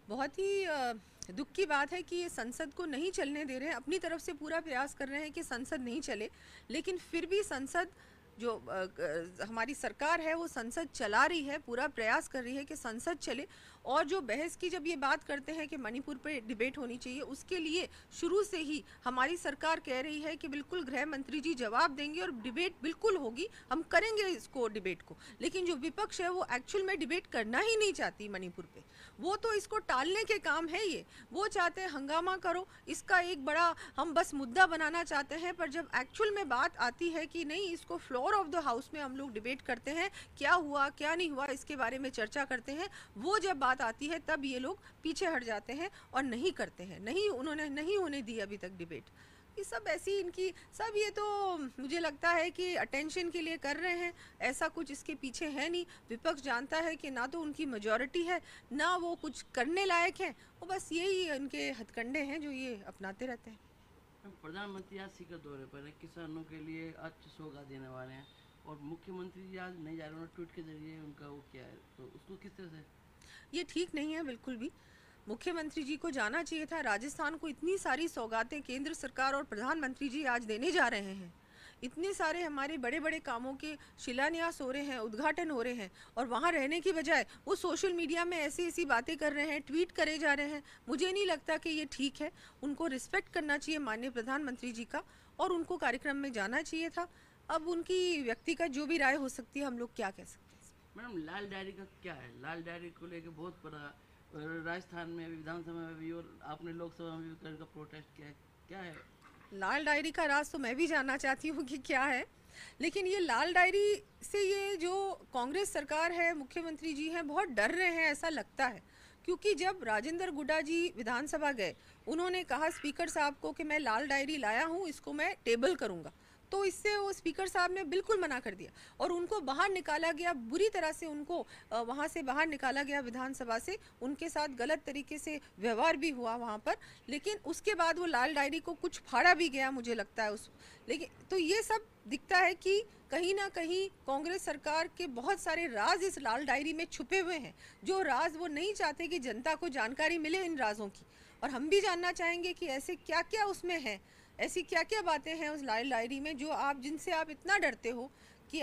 बहुत ही दुख की बात है कि ये संसद को नहीं चलने दे रहे हैं। अपनी तरफ से पूरा प्रयास कर रहे हैं कि संसद नहीं चले, लेकिन फिर भी संसद जो हमारी सरकार है वो संसद चला रही है, पूरा प्रयास कर रही है कि संसद चले। और जो बहस की जब ये बात करते हैं कि मणिपुर पे डिबेट होनी चाहिए, उसके लिए शुरू से ही हमारी सरकार कह रही है कि बिल्कुल गृह मंत्री जी जवाब देंगे और डिबेट बिल्कुल होगी, हम करेंगे इसको डिबेट को। लेकिन जो विपक्ष है वो एक्चुअल में डिबेट करना ही नहीं चाहती मणिपुर पे, वो तो इसको टालने के काम है। ये वो चाहते हैं हंगामा करो, इसका एक बड़ा हम बस मुद्दा बनाना चाहते हैं। पर जब एक्चुअल में बात आती है कि नहीं, इसको फ्लोर ऑफ द हाउस में हम लोग डिबेट करते हैं, क्या हुआ क्या नहीं हुआ इसके बारे में चर्चा करते हैं, वो जब बात आती है तब ये लोग पीछे हट जाते हैं और नहीं करते हैं। नहीं, उन्होंने नहीं होने दी अभी तक डिबेट। ये सब ऐसी इनकी सब, ये तो मुझे लगता है कि अटेंशन के लिए कर रहे हैं, ऐसा कुछ इसके पीछे है नहीं। विपक्ष जानता है कि ना तो उनकी मेजॉरिटी है, ना वो कुछ करने लायक है, वो बस यही उनके हथकंडे हैं जो ये अपनाते रहते हैं। प्रधानमंत्री आज सीकर दौरे पर है, किसानों के लिए आज सौगात देने वाले हैं और मुख्यमंत्री जी आज नहीं जा रहे, उन्होंने ट्वीट के जरिए उनका वो किया है, तो उसको किस तरह से? ये ठीक नहीं है बिल्कुल भी। मुख्यमंत्री जी को जाना चाहिए था। राजस्थान को इतनी सारी सौगातें केंद्र सरकार और प्रधानमंत्री जी आज देने जा रहे हैं। इतने सारे हमारे बड़े बड़े कामों के शिलान्यास हो रहे हैं, उद्घाटन हो रहे हैं, और वहाँ रहने की बजाय वो सोशल मीडिया में ऐसी ऐसी बातें कर रहे हैं, ट्वीट करे जा रहे हैं। मुझे नहीं लगता कि ये ठीक है। उनको रिस्पेक्ट करना चाहिए माननीय प्रधानमंत्री जी का, और उनको कार्यक्रम में जाना चाहिए था। अब उनकी व्यक्तिगत जो भी राय हो सकती है, हम लोग क्या कह सकते हैं। मैडम, लाल डायरी का क्या है? लाल डायरी को लेकर बहुत बड़ा राजस्थान में भी, विधानसभा में भी, और आपने लोकसभा में भी करके प्रोटेस्ट किया है, क्या है? लाल डायरी का राज तो मैं भी जानना चाहती हूँ कि क्या है। लेकिन ये लाल डायरी से ये जो कांग्रेस सरकार है, मुख्यमंत्री जी हैं, बहुत डर रहे हैं ऐसा लगता है। क्योंकि जब राजेंद्र गुड्डा जी विधानसभा गए, उन्होंने कहा स्पीकर साहब को कि मैं लाल डायरी लाया हूँ, इसको मैं टेबल करूँगा। तो इससे वो स्पीकर साहब ने बिल्कुल मना कर दिया और उनको बाहर निकाला गया, बुरी तरह से उनको वहाँ से बाहर निकाला गया विधानसभा से। उनके साथ गलत तरीके से व्यवहार भी हुआ वहाँ पर। लेकिन उसके बाद वो लाल डायरी को कुछ फाड़ा भी गया, मुझे लगता है उस। लेकिन तो ये सब दिखता है कि कहीं ना कहीं कांग्रेस सरकार के बहुत सारे राज इस लाल डायरी में छुपे हुए हैं, जो राज वो नहीं चाहते कि जनता को जानकारी मिले इन राजों की। और हम भी जानना चाहेंगे कि ऐसे क्या क्या उसमें है, ऐसी क्या क्या बातें हैं उस लाल डायरी में जो आप, जिनसे आप इतना डरते हो कि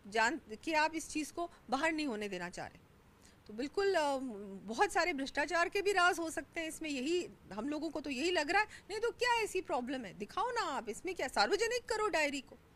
आप इस चीज़ को बाहर नहीं होने देना चाह रहे। तो बिल्कुल बहुत सारे भ्रष्टाचार के भी राज हो सकते हैं इसमें, यही हम लोगों को तो यही लग रहा है। नहीं तो क्या ऐसी प्रॉब्लम है, दिखाओ ना आप, इसमें क्या, सार्वजनिक करो डायरी को।